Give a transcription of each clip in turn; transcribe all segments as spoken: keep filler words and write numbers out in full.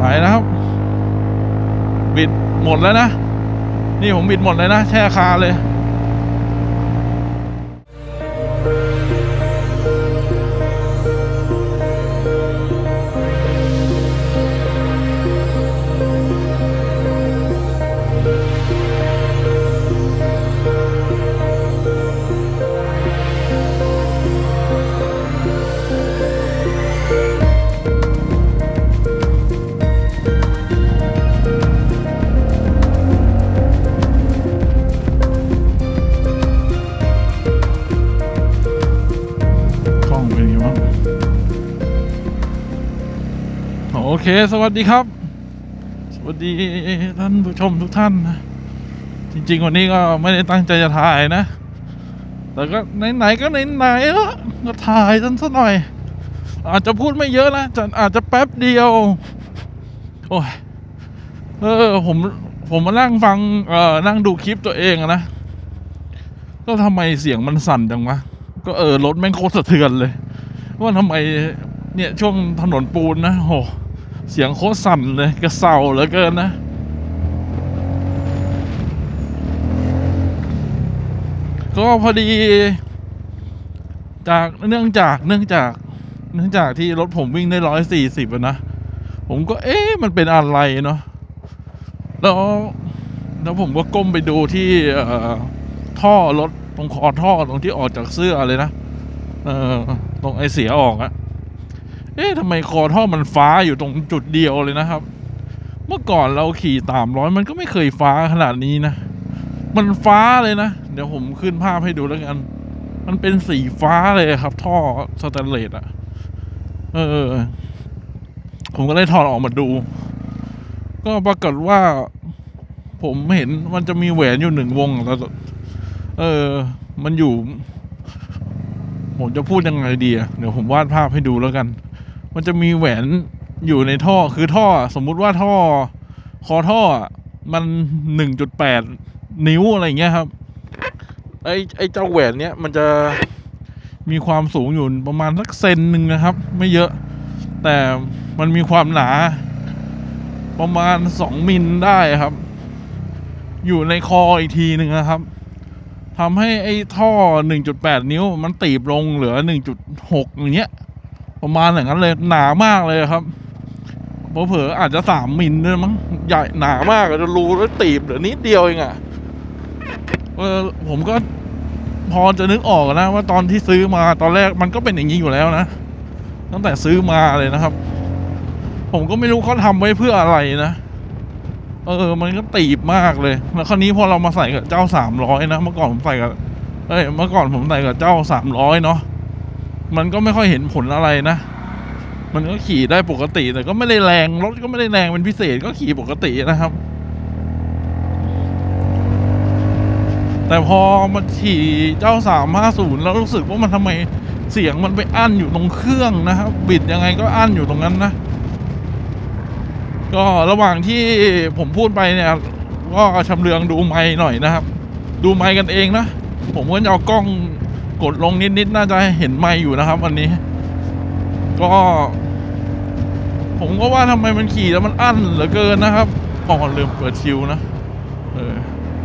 นะครับบิดหมดแล้วนะนี่ผมบิดหมดเลยนะแช่คาเลยโอเคสวัสดีครับสวัสดีท่านผู้ชมทุกท่านนะจริงๆวันนี้ก็ไม่ได้ตั้งใจจะถ่ายนะแต่ก็ไหนๆก็ไหนๆแล้วก็ถ่ายจนสักหน่อยอาจจะพูดไม่เยอะนะจะอาจจะแป๊บเดียวโอ้ยเออผมผมมานั่งฟังเอ่อนั่งดูคลิปตัวเองนะก็ทำไมเสียงมันสั่นจังวะก็เออรถแม่งโคตรสะเทือนเลยว่าทำไมเนี่ยช่วงถนนปูนนะโหเสียงโคตรสั่นเลยกระเซาเหลือเกินนะก็พอดีจากเนื่องจากเนื่องจากเนื่องจากที่รถผมวิ่งได้ร้อยสี่สิบนะผมก็เอ๊ะมันเป็นอะไรเนาะแล้วแล้วผมก็ก้มไปดูที่ท่อรถตรงคอท่อตรงที่ออกจากเสื้อเลยนะเออตรงไอเสียออกอะเอ๊ะทำไมคอท่อมันฟ้าอยู่ตรงจุดเดียวเลยนะครับเมื่อก่อนเราขี่ตามร้อยมันก็ไม่เคยฟ้าขนาดนี้นะมันฟ้าเลยนะเดี๋ยวผมขึ้นภาพให้ดูแล้วกันมันเป็นสีฟ้าเลยครับท่อสแตนเลสอะเออผมก็เลยถอดออกมาดูก็ปรากฏว่าผมเห็นมันจะมีแหวนอยู่หนึ่งวงแล้วเออมันอยู่ผมจะพูดยังไงดีอะเดี๋ยวผมวาดภาพให้ดูแล้วกันมันจะมีแหวนอยู่ในท่อคือท่อสมมุติว่าท่อคอท่อมัน หนึ่งจุดแปด นิ้วอะไรเงี้ยครับไอ้ไอ้เจ้าแหวนเนี้ยมันจะมีความสูงอยู่ประมาณสักเซนหนึ่งนะครับไม่เยอะแต่มันมีความหนาประมาณสองมิลได้ครับอยู่ในคออีกทีหนึ่งนะครับทำให้ไอ้ท่อ หนึ่งจุดแปด นิ้วมันตีบลงเหลือ หนึ่งจุดหก อย่างเงี้ยประมาณอย่างนั้นเลยหนามากเลยครับเผลอๆอาจจะสามมิลด้วยมั้งใหญ่หนามากจะรูแล้วตีบเหลือนิดเดียวเองอ่ะเออผมก็พอจะนึกออกนะว่าตอนที่ซื้อมาตอนแรกมันก็เป็นอย่างนี้อยู่แล้วนะตั้งแต่ซื้อมาเลยนะครับผมก็ไม่รู้เขาทำไว้เพื่ออะไรนะเออมันก็ตีบมากเลยแล้วคราวนี้พอเรามาใส่กับเจ้าสามร้อยนะเมื่อก่อนผมใส่กับเอ้ยเมื่อก่อนผมใส่กับเจ้าสามร้อยเนาะมันก็ไม่ค่อยเห็นผลอะไรนะมันก็ขี่ได้ปกติแต่ก็ไม่ได้แรงรถก็ไม่ได้แรงเป็นพิเศษก็ขี่ปกตินะครับแต่พอมาขี่เจ้าสามห้าศูนย์แล้วรู้สึกว่ามันทำไมเสียงมันไปอั้นอยู่ตรงเครื่องนะครับบิดยังไงก็อั้นอยู่ตรงนั้นนะก็ระหว่างที่ผมพูดไปเนี่ยก็ชำเลืองดูไมค์หน่อยนะครับดูไมค์กันเองนะผมก็จะเอากล้องกดลงนิดๆน่าจะเห็นไมค์อยู่นะครับวันนี้ก็ผมก็ว่าทำไมมันขี่แล้วมันอั้นเหลือเกินนะครับอ๋อลืมเปิดชิวนะเออ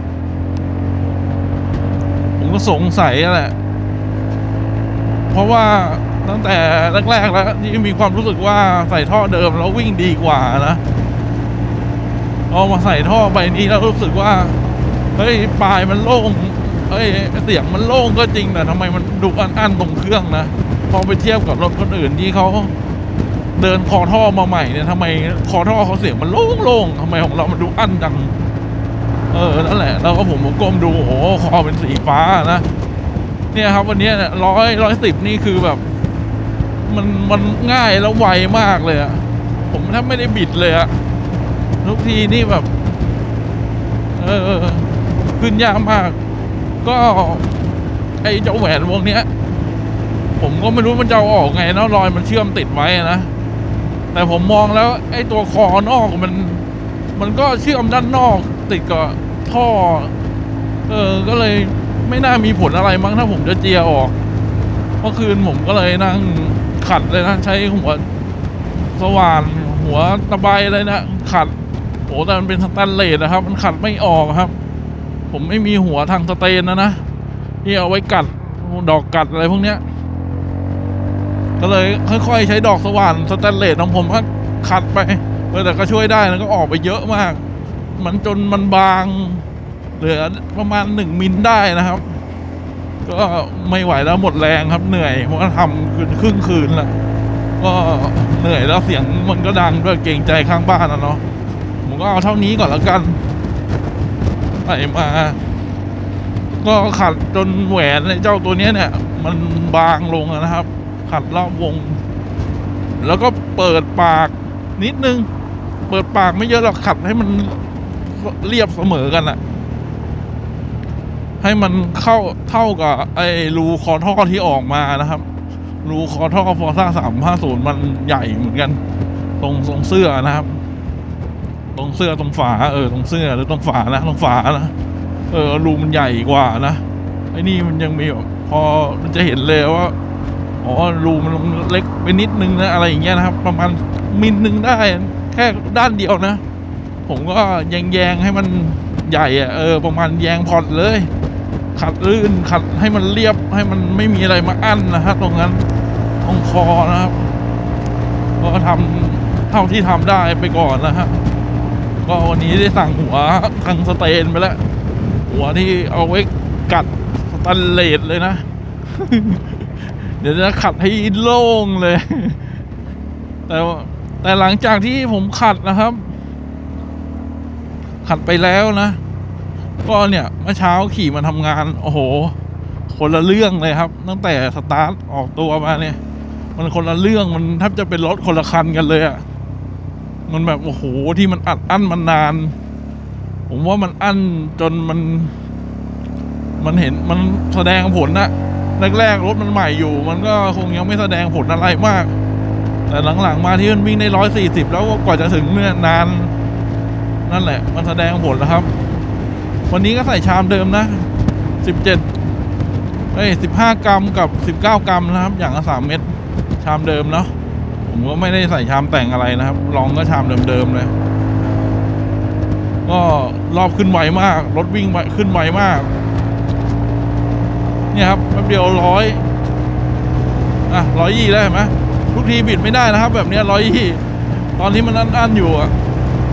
ผมก็สงสัยแหละเพราะว่าตั้งแต่แรกๆแล้วที่มีความรู้สึกว่าใส่ท่อเดิมแล้ววิ่งดีกว่านะพอมาใส่ท่อใบนี้แล้วรู้สึกว่าเฮ้ยปลายมันโล่งเฮ้ยเสียงมันโล่งก็จริงแต่ทำไมมันดูอั้นๆตรงเครื่องนะพอไปเทียบกับรถคนอื่นที่เขาเดินคอท่อมาใหม่เนี่ยทำไมคอท่อเขาเสียงมันโล่งๆทำไมของเรามันดูอั้นจังเออนั่นแหละแล้วก็ผมก้มดูโอ้โหคอเป็นสีฟ้านะเนี่ยครับวันนี้ร้อยร้อยสิบนี่คือแบบมันมันง่ายแล้วไวมากเลยอะผมแทบไม่ได้บิดเลยอะทุกทีนี่แบบเออขึ้นยากมากก็ไอ้เจ้าแหวนวงเนี้ยผมก็ไม่รู้มันจะเอาออกไงนะรอยมันเชื่อมติดไว้นะแต่ผมมองแล้วไอ้ตัวคอนอกมันมันก็เชื่อมด้านนอกติดกับท่อเออก็เลยไม่น่ามีผลอะไรมั้งถ้าผมจะเจียออกเมื่อคืนผมก็เลยนั่งขัดเลยนะใช้หัวสว่านหัวตะไบเลยนะขัดโอ้แต่มันเป็นสแตนเลสนะครับมันขัดไม่ออกครับผมไม่มีหัวทางสเตนนะนะที่เอาไว้กัดดอกกัดอะไรพวกเนี้ยก็เลยค่อยๆใช้ดอกสว่านสแตนเลสของผมก็ขัดไปแต่ก็ช่วยได้แล้วก็ออกไปเยอะมากมันจนมันบางเหลือประมาณหนึ่งมิลได้นะครับก็ไม่ไหวแล้วหมดแรงครับเหนื่อยเพราะว่าทำคืนครึ่งคืนแล้วก็เหนื่อยแล้วเสียงมันก็ดังด้วยเกรงใจข้างบ้านนะเนาะผมก็เอาเท่านี้ก่อนแล้วกันใส่มาก็ขัดจนแหวนเจ้าตัวนี้เนี่ยมันบางลงนะครับขัดรอบวงแล้วก็เปิดปากนิดนึงเปิดปากไม่เยอะหรอกขัดให้มันเรียบเสมอกันอะให้มันเข้าเท่ากับไอ้รูคอท่อที่ออกมานะครับรูคอท่อฟอร์ซ่าสามห้าศูนย์มันใหญ่เหมือนกันตรงตรงเสื้อนะครับตรงเสื้อตรงฝาเออตรงเสื้อหรือตรงฝานะตรงฝานะเออรูมันใหญ่กว่านะไอ้นี่มันยังมีพอมันจะเห็นเลยว่าอ๋อรูมันเล็กไปนิดนึงนะอะไรอย่างเงี้ยนะครับประมาณมิลนึงได้แค่ด้านเดียวนะผมก็แยงแยงให้มันใหญ่อะเออประมาณแยงพอดเลยขัดลื่นขัดให้มันเรียบให้มันไม่มีอะไรมาอั้นนะครับตรงนั้นตรงคอนะครับก็ทำเท่าที่ทำได้ไปก่อนนะฮะก็วันนี้ได้สั่งหัวทางสเตนไปแล้วหัวที่เอาไว้กัดสแตนเลสเลยนะ เดี๋ยวจะขัดให้โล่งเลยแต่แต่หลังจากที่ผมขัดนะครับขัดไปแล้วนะก็เนี่ยเมื่อเช้าขี่มาทำงานโอ้โหคนละเรื่องเลยครับตั้งแต่สตาร์ทออกตัวมาเนี่ยมันคนละเรื่องมันแทบจะเป็นรถคนละคันกันเลยอะมันแบบโอ้โหที่มันอัดอั้นมานานผมว่ามันอั้นจนมันมันเห็นมันแสดงผลนะแรกๆรถมันใหม่อยู่มันก็คงยังไม่แสดงผลอะไรมากแต่หลังๆมาที่มันวิ่งได้ร้อยสี่สิบแล้วกว่าจะถึงเนี่ยนานนั่นแหละมันแสดงผลแล้วครับวันนี้ก็ใส่ชามเดิมนะสิบเจ็ดเอ้ยสิบห้ากรัมกับสิบเก้ากรัมนะครับอย่างละสามเม็ดชามเดิมเนาะผมก็ไม่ได้ใส่ชามแต่งอะไรนะครับลองก็ชามเดิมๆเลยก็รอบขึ้นไวมากรถวิ่งขึ้นไวมากเนี่ยครับแป๊บเดียวร้อยอ่ะร้อยยี่ได้ไหมทุกทีบิดไม่ได้นะครับแบบนี้ร้อยยี่ตอนที่มันอั้นๆอยู่อะ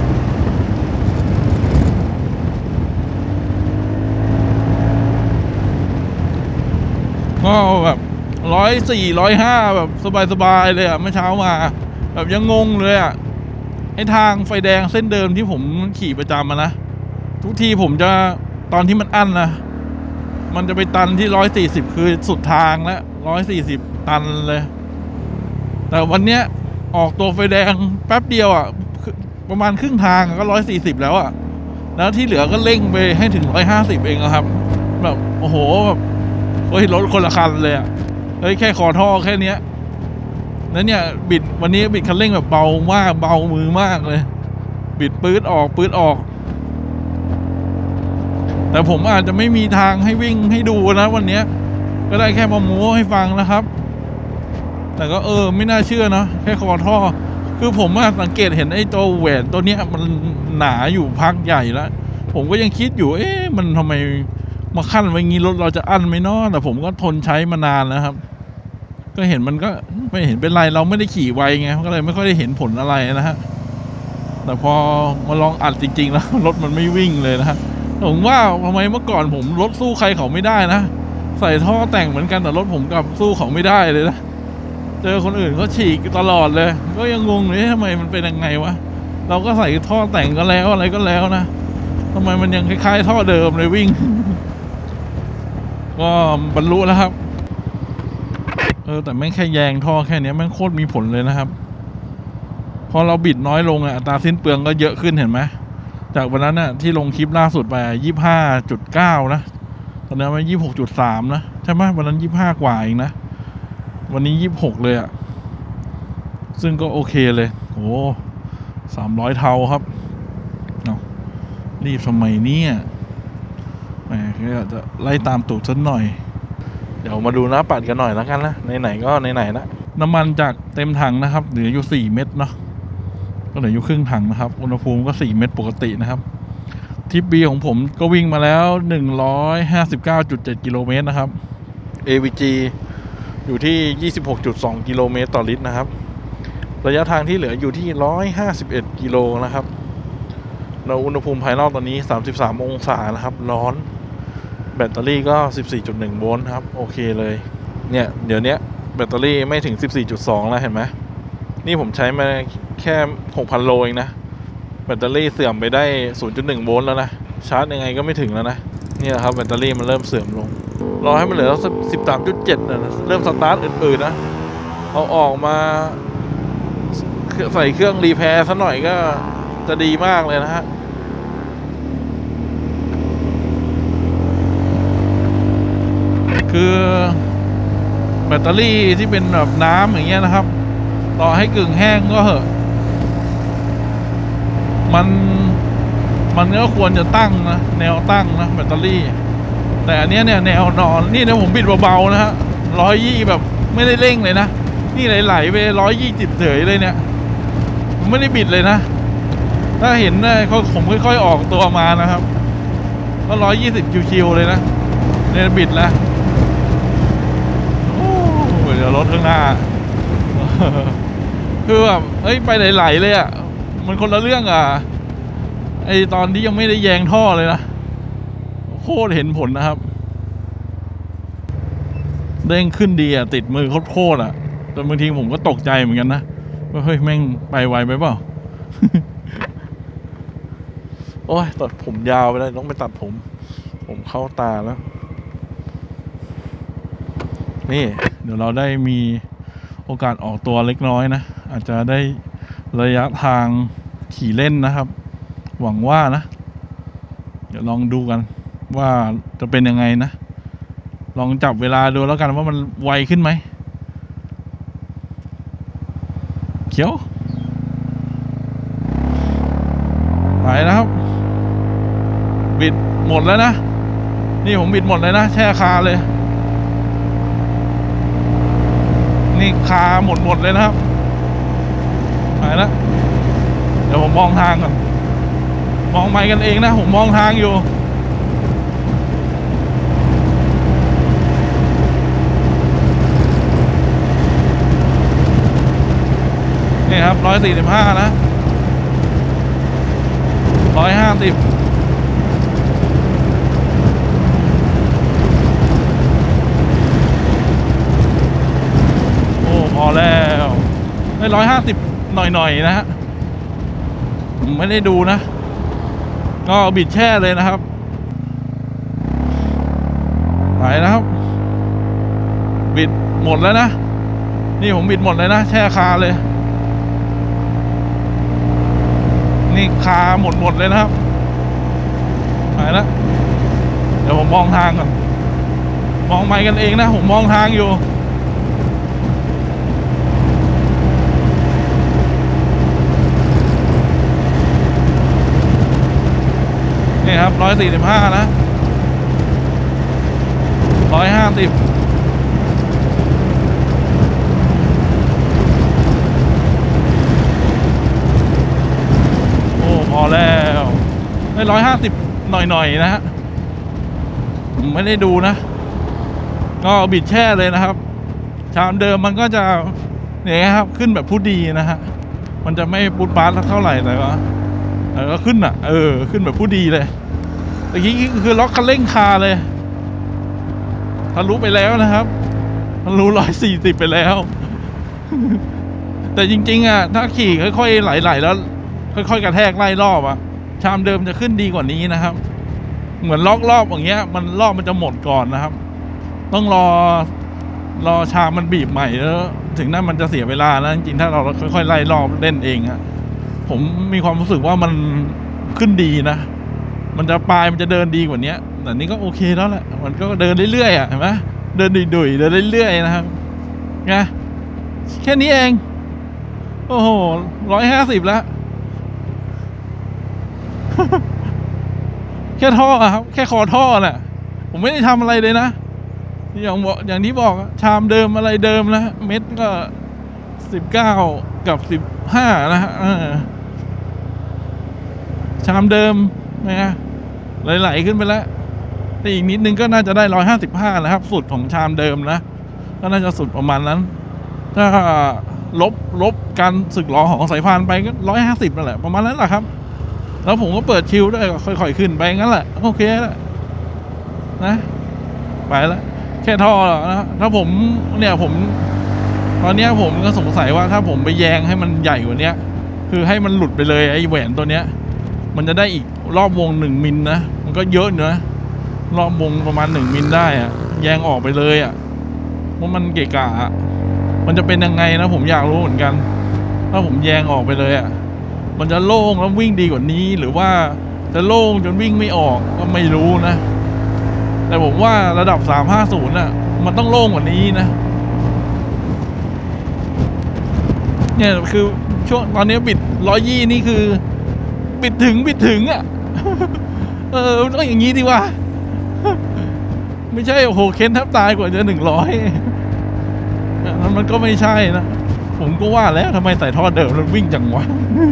ก็แบบร้อยสี่ร้อยห้าแบบสบายๆเลยอะเมื่อเช้ามาแบบยังงงเลยอะไอ้ทางไฟแดงเส้นเดิมที่ผมขี่ประจำมานะทุกทีผมจะตอนที่มันอั้นนะมันจะไปตันที่ร้อยสี่สิบคือสุดทางแล้วร้อยสี่สิบตันเลยแต่วันเนี้ยออกตัวไฟแดงแป๊บเดียวอ่ะประมาณครึ่งทางก็ร้อยสี่สิบแล้วอ่ะแล้วที่เหลือก็เร่งไปให้ถึงร้อยห้าสิบเองครับแบบโอ้โหแบบเฮ้ยรถคนละคันเลยอ่ะเฮ้ยแค่คอท่อแค่เนี้ยแล้วเนี่ยบิดวันนี้บิดคันเร่งแบบเบามากเบามือมากเลยบิดปื๊ดออกปื๊ดออกแต่ผมอาจจะไม่มีทางให้วิ่งให้ดูนะวันนี้ก็ได้แค่มาโม้ให้ฟังนะครับแต่ก็เออไม่น่าเชื่อนะแค่คอท่อคือผมสังเกตเห็นไอ้ตัวแหวนตัวเนี้ยมันหนาอยู่พักใหญ่แล้วผมก็ยังคิดอยู่เอ๊ะมันทำไมมาขั้นไว้งี้รถเราจะอั้นไหมเนาะแต่ผมก็ทนใช้มานานแล้วครับก็เห็นมันก็ไม่เห็นเป็นไรเราไม่ได้ขี่ไวไงก็เลยไม่ค่อยได้เห็นผลอะไรนะฮะแต่พอมาลองอัดจริงๆแล้วรถมันไม่วิ่งเลยนะฮะผมว่าทำไมเมื่อก่อนผมรถสู้ใครเขาไม่ได้นะใส่ท่อแต่งเหมือนกันแต่รถผมกับสู้เขาไม่ได้เลยนะเจอคนอื่นเขาฉีกตลอดเลยก็ยังงงเลยทำไมมันเป็นยังไงวะเราก็ใส่ท่อแต่งก็แล้วอะไรก็แล้วนะทำไมมันยังคล้ายๆท่อเดิมเลยวิ่ง ก็บรรลุแล้วครับเออแต่แม่งแค่แยงท่อแค่นี้แม่งโคตรมีผลเลยนะครับพอเราบิดน้อยลงอ่ะอัตราสิ้นเปลืองก็เยอะขึ้นเห็นไหมจากวันนั้นน่ะที่ลงคลิปล่าสุดไปยี่สิบห้าจุดเก้านะตอนนี้มันยี่สิบหกจุดสามนะใช่ไหมวันนั้นยี่สิบห้ากว่าเองนะวันนี้ยี่สิบหกเลยอ่ะซึ่งก็โอเคเลยโอ้สามร้อยเท่าครับเอารีบทำไมเนี่ยแหมก็จะไล่ตามตูดสักหน่อยเดี๋ยวมาดูน้ำปัดกันหน่อยแล้วกันนะไหนๆก็ไหนๆนะน้ำมันจากเต็มถังนะครับเหลืออยู่สี่เม็ดเนาะก็เหลืออยู่ครึ่งถังนะครับอุณหภูมิก็สี่เมตรปกตินะครับทิป B ของผมก็วิ่งมาแล้ว หนึ่งร้อยห้าสิบเก้าจุดเจ็ด กิโลเมตรนะครับ เอ วี จี อยู่ที่ ยี่สิบหกจุดสอง กิโลเมตรต่อลิตรนะครับระยะทางที่เหลืออยู่ที่หนึ่งร้อยห้าสิบเอ็ดกิโลนะครับแล้วอุณหภูมิภายนอกตอนนี้สามสิบสามองศานะครับร้อนแบตเตอรี่ก็ สิบสี่จุดหนึ่ง โวลต์ครับโอเคเลยเนี่ยเดี๋ยวนี้แบตเตอรี่ไม่ถึง สิบสี่จุดสอง แล้วเห็นไหมนี่ผมใช้มาแค่ หกพัน โลเองนะแบตเตอรี่เสื่อมไปได้ ศูนย์จุดหนึ่ง โวลต์แล้วนะชาร์จยังไงก็ไม่ถึงแล้วนะนี่แหละครับแบตเตอรี่มันเริ่มเสื่อมลงรอให้มันเหลือ สิบสามจุดเจ็ด นะเริ่มสตาร์ทอื่นๆนะเอาออกมาใส่เครื่องรีแพร์ซะหน่อยก็จะดีมากเลยนะฮะคือแบตเตอรี่ที่เป็นแบบน้ำอย่างเงี้ยนะครับต่อให้กึ่งแห้งก็เหอะมันมันก็ควรจะตั้งนะแนวตั้งนะแบตเตอรี่แต่อันนี้เนี่ยแนวนอนนี่นะผมบิดเบาๆนะฮะร้อยยี่แบบไม่ได้เร่งเลยนะนี่ไหลๆไปร้อยยี่สิบเฉยเลยเนี่ยไม่ได้บิดเลยนะถ้าเห็นได้เขาผมค่อยๆออกตัวมานะครับก็ร้อยยี่สิบคิวๆเลยนะเนี่ยบิดแล้วโอ้เดี๋ยวรถข้างหน้าคือแบบเฮ้ยไปไหลๆเลยอ่ะมันคนละเรื่องอ่ะไอตอนที่ยังไม่ได้แยงท่อเลยนะโคตรเห็นผลนะครับเด้งขึ้นดีอ่ะติดมือโคตรอ่ะแต่บางทีผมก็ตกใจเหมือนกันนะว่าเฮ้ยแม่งไปไวไปเปล่า โอ้ยตัดผมยาวไปแล้วต้องไปตัดผมผมเข้าตาแล้วนี่เดี๋ยวเราได้มีโอกาสออกตัวเล็กน้อยนะอาจจะได้ระยะทางขี่เล่นนะครับหวังว่านะเดี๋ยวลองดูกันว่าจะเป็นยังไงนะลองจับเวลาดูแล้วกันว่ามันไวขึ้นไหมเขียวไปนะครับบิดหมดแล้วนะนี่ผมบิดหมดเลยนะแช่คาเลยนี่คาหมดหมดเลยนะครับไปแล้วเดี๋ยวผมมองทางก่อนมองไปกันเองนะผมมองทางอยู่นี่ครับร้อยสี่สิบห้านะร้อยห้าสิบโอ้พอแล้วได้ร้อยห้าสิบหน่อยๆนะฮะไม่ได้ดูนะก็บิดแช่เลยนะครับไปนะครับบิดหมดแล้วนะนี่ผมบิดหมดเลยนะแช่คาเลยนี่คาหมดหมดเลยนะครับไปแล้วเดี๋ยวผมมองทางก่อนมองไปกันเองนะผมมองทางอยู่นี่ครับร้อยสี่สิบห้านะร้อยห้าสิบโอ้พอแล้วได้ร้อยห้าสิบหน่อยๆนะฮะไม่ได้ดูนะก็บิดแช่เลยนะครับชามเดิมมันก็จะเนี่ยครับขึ้นแบบผู้ดีนะฮะมันจะไม่ปุ๊ดป๊าดเท่าไหร่แต่ว่าแต่ก็ขึ้นอ่ะเออขึ้นแบบผู้ดีเลยตะกี้คือล็อกคันเร่งคาเลยทะลุไปแล้วนะครับทะลุร้อยสี่สิบไปแล้วแต่จริงๆอ่ะถ้าขี่ค่อยๆไหลๆแล้วค่อยๆกระแทกไล่รอบอ่ะชามเดิมจะขึ้นดีกว่านี้นะครับเหมือนล็อกรอบอย่างเงี้ยมันรอบมันจะหมดก่อนนะครับต้องรอรอชามมันบีบใหม่แล้วถึงนั้นมันจะเสียเวลาแล้วจริงๆถ้าเราค่อยๆไล่รอบเล่นเองอะผมมีความรู้สึกว่ามันขึ้นดีนะมันจะปลายมันจะเดินดีกว่านี้แต่นี่ก็โอเคแล้วแหละมันก็เดินเรื่อยๆอ่ะเห็นไหมเดินดุยๆเดินเรื่อยๆนะครับไงแค่นี้เองโอ้โหร้อยห้าสิบแล้ว แค่ท่อครับแค่คอท่อแหละผมไม่ได้ทำอะไรเลยนะอย่างบอกอย่างที่บอกชามเดิมอะไรเดิมนะเม็ดก็สิบเก้ากับสิบห้านะฮะชามเดิมนะไหลๆขึ้นไปแล้วแต่อีกนิดนึงก็น่าจะได้ร้อยห้าสิบห้านะครับสุดของชามเดิมนะก็น่าจะสุดประมาณนั้นถ้าลบลบการสึกหรอของสายพานไปก็ร้อยห้าสิบนั่นแหละประมาณนั้นแหละครับแล้วผมก็เปิดชิลด้วยค่อยๆขึ้นไปงั้นแหละโอเคแล้วนะไปแล้วแค่ท่อนะถ้าผมเนี่ยผมตอนนี้ผมก็สงสัยว่าถ้าผมไปแยงให้มันใหญ่กว่านี้คือให้มันหลุดไปเลยไอ้แหวนตัวเนี้ยมันจะได้อีกรอบวงหนึ่งมิลนะมันก็เยอะนะรอบวงประมาณหนึ่งมิลได้อะแยงออกไปเลยอะว่ามันเกะกะอะมันจะเป็นยังไงนะผมอยากรู้เหมือนกันถ้าผมแยงออกไปเลยอะมันจะโล่งแล้ววิ่งดีกว่านี้หรือว่าจะโล่งจนวิ่งไม่ออกก็ไม่รู้นะแต่ผมว่าระดับสามห้าศูนย์น่ะมันต้องโล่งกว่านี้นะเนี่ยคือช่วงตอนนี้บิดร้อยยี่นี่คือบิดถึงบิดถึงอ่ะ เออต้องอย่างนี้ดีวะ ไม่ใช่โอ้โหเค้นแทบตายกว่าจะหนึ่งร้อยนั้นมันก็ไม่ใช่นะผมก็ว่าแล้วทำไมใส่ท่อเดิมมันวิ่งจังวะ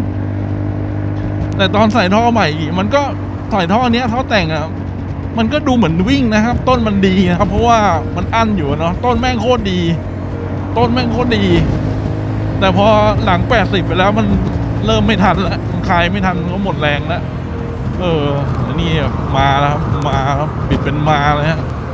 แต่ตอนใส่ท่อใหม่มันก็ใส่ท่อเนี้ยท่อแต่งอ่ะมันก็ดูเหมือนวิ่งนะครับต้นมันดีนะครับเพราะว่ามันอั้นอยู่เนาะต้นแม่งโคตรดีต้นแม่งโคตรดีแต่พอหลังแปดสิบไปแล้วมันเริ่มไม่ทันแล้วมันคลายไม่ทันก็หมดแรงแล้วเออนี่มาแล้วครับมาครับบิดเป็นมาเลยฮะ